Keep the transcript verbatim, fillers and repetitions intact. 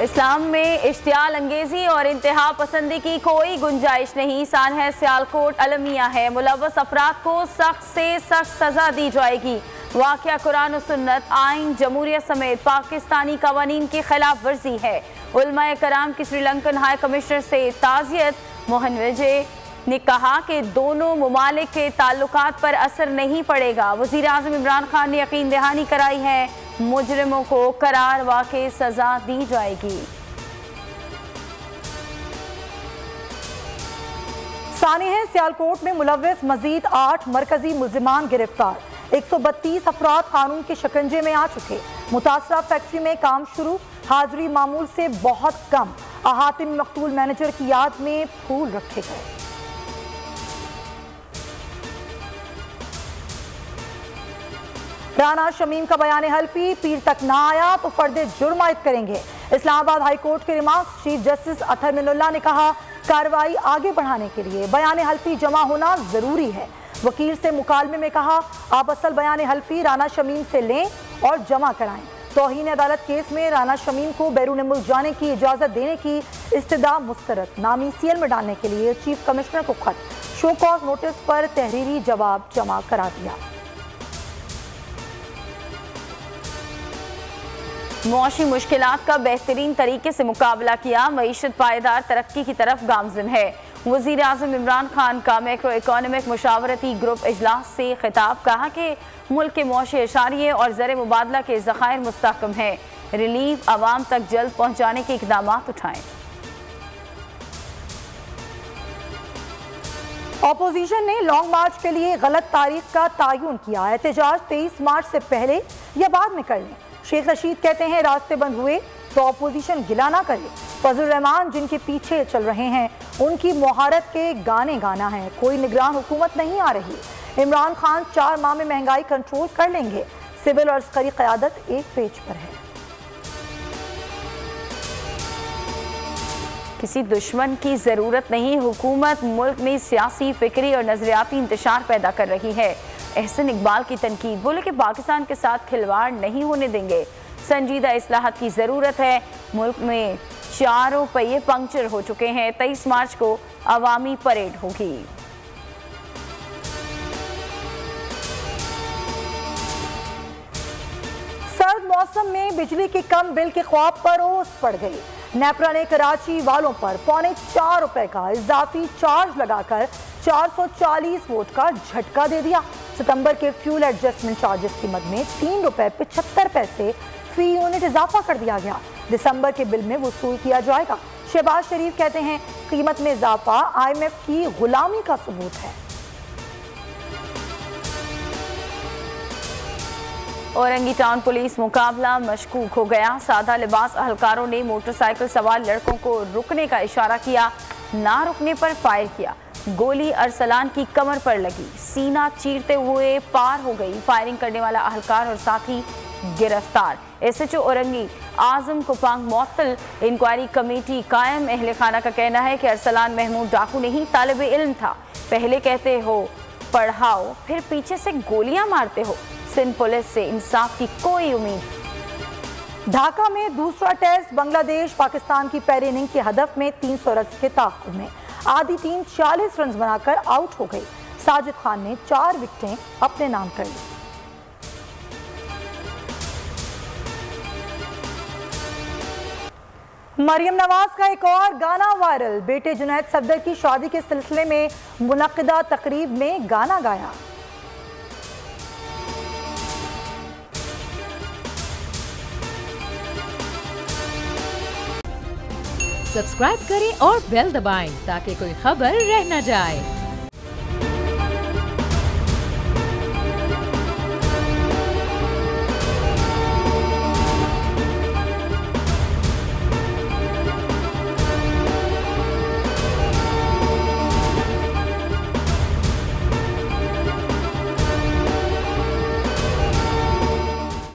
इस्लाम में इश्तियाल अंगेजी और इंतहा पसंदी की कोई गुंजाइश नहीं। सानह सियालकोट अलमिया है। मुलव्वस अफराद को सख्त से सख्त सजा दी जाएगी। वाक़या कुरान और सुन्नत, आइन, जमहूरियत समेत पाकिस्तानी कवानीन की खिलाफ वर्जी है। उलमाए कराम की श्रीलंकन हाई कमिश्नर से ताज़ियत। मोहन विजय ने कहा कि दोनों मुमालिक के ताल्लुकात पर असर नहीं पड़ेगा। वज़ीर आज़म इमरान खान ने यकीन दहानी कराई है, मुजरिमों को करार वाक़ई सजा दी जाएगी। सानिह सियालकोट में मुलव्वस मजीद आठ मरकजी मुल्जिमान गिरफ्तार। एक सौ बत्तीस अफराद कानून के शिकंजे में आ चुके। मुतासरा फैक्ट्री में काम शुरू, हाजिरी मामूल से बहुत कम। अहाते में मकतूल मैनेजर की याद में फूल रखे गए। राना शमीम का बयान हल्फी, पीर तक ना आया तो फर्दे जुर्म आयद करेंगे। इस्लामाबाद हाई कोर्ट के remarks. Chief justice Athar Minallah ने कहा, कार्रवाई आगे बढ़ाने के लिए बयान हल्फी जमा होना जरूरी है। वकील से मुकालमे में कहा, आप असल बयान हल्फी राना शमीम से लें और जमा कराएं। तौहीन अदालत केस में राना शमीम को बैरून मुल्क जाने की इजाजत देने की इस्तदा मुस्तरद। नामी सीएल में डालने के लिए चीफ कमिश्नर को खत। शो कॉज नोटिस पर तहरीरी जवाब जमा करा दिया। मुआशी मुश्किलात का बेहतरीन तरीके से मुकाबला किया। मईशत पायदार तरक्की की तरफ गामजन है। वज़ीर आज़म इमरान खान का मैक्रो इकोनॉमिक मुशावरती ग्रुप इजलास से खिताब। कहा कि मुल्क के मुआशी इशारिये और ज़र मुबादला के ज़खायर मुस्तहकम है। रिलीफ आवाम तक जल्द पहुँचाने के इक़दाम उठाएं। अपोजिशन ने लॉन्ग मार्च के लिए गलत तारीख का तयन किया। एहतजाज तेईस मार्च से पहले या बाद में कर लें। शेख रशीद कहते हैं, रास्ते बंद हुए तो अपोजिशन गिला ना करे। फजल रहमान जिनके पीछे चल रहे हैं उनकी मुहारत के गाने गाना है। कोई निगरान हुकूमत नहीं आ रही। इमरान खान चार माह में महंगाई कंट्रोल कर लेंगे। सिविल और अस्करी क़यादत एक पेज पर है। किसी दुश्मन की जरूरत नहीं। हुकूमत मुल्क में सियासी, फिक्री और नजरियाती इंतशार पैदा कर रही है। एहसन इकबाल की तनकीद। बोले कि पाकिस्तान के साथ खिलवाड़ नहीं होने देंगे। संजीदा इस्लाहत की ज़रूरत है। मुल्क में चारों पहिए पंक्चर हो चुके हैं। तेईस मार्च को अवामी परेड होगी। सर्द मौसम में बिजली के कम बिल के ख्वाब पर ओस पड़ गई। नेपरा ने कराची वालों पर पौने चार रुपए का इजाफी चार्ज लगाकर चार सौ चालीस वोट का झटका दे दिया। सितंबर के फ्यूल एडजस्टमेंट चार्जेस की मद में तीन रुपए पिछहत्तर पैसे फी यूनिट इजाफा कर दिया गया। दिसंबर के बिल में वसूल किया जाएगा। शहबाज शरीफ कहते हैं, कीमत में इजाफा आईएमएफ की गुलामी का सबूत है। औरंगी टाउन पुलिस मुकाबला मशकूक हो गया। सादा लिबास अहलकारों ने मोटरसाइकिल सवार लड़कों को रुकने का इशारा किया। ना रुकने पर फायर किया। गोली अरसलान की कमर पर लगी। सीना चीरते हुए पार हो गई। फायरिंग करने वाला अहलकार और साथी गिरफ्तार। एसएचओ औरंगी आजम कुपांग मुअत्तल। इंक्वायरी कमेटी कायम। अहले खाना का कहना है कि अरसलान महमूद डाकू नहीं, तालिब इल्म था। पहले कहते हो पढ़ाओ, फिर पीछे से गोलियां मारते हो। सिंध पुलिस से इंसाफ की कोई उम्मीद। ढाका में दूसरा टेस्ट बांग्लादेश पाकिस्तान की पहले इनिंग के हदफ में तीन सौ रन के ताक़ुब में आधी टीम चालीस रन बनाकर आउट हो गई। साजिद खान ने चार विकेटें अपने नाम कर ली। मरियम नवाज का एक और गाना वायरल। बेटे जुनैद सफदर की शादी के सिलसिले में मुनक्किदा तकरीब में गाना गाया। सब्सक्राइब करें और बेल दबाएं ताकि कोई खबर रह न जाए।